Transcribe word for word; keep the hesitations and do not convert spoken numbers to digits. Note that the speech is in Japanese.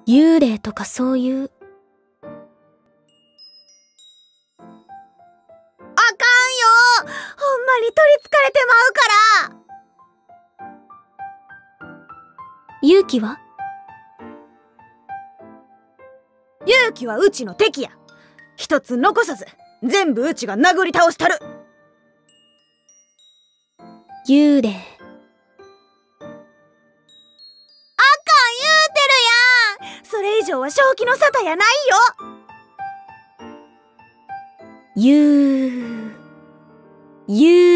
幽霊とかそういう。 あかんよ。ほんまに取りつかれてまうから。 勇気は？ 勇気はうちの敵や。一つ残さず全部うちが殴り倒したる。 幽霊。 それ以上は正気の沙汰やないよ。 ゆう、ゆう。